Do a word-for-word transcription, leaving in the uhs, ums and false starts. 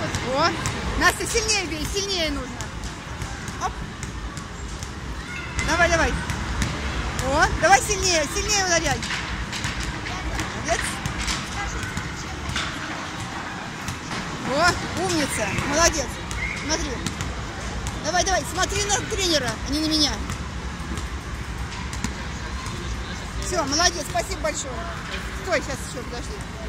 О, Настя, сильнее бей, сильнее нужно. Оп. Давай, давай. О, давай сильнее, сильнее ударяй. Молодец. О, умница, молодец. Смотри. Давай, давай, смотри на тренера, а не на меня. Все, молодец, спасибо большое. Стой, сейчас еще подожди.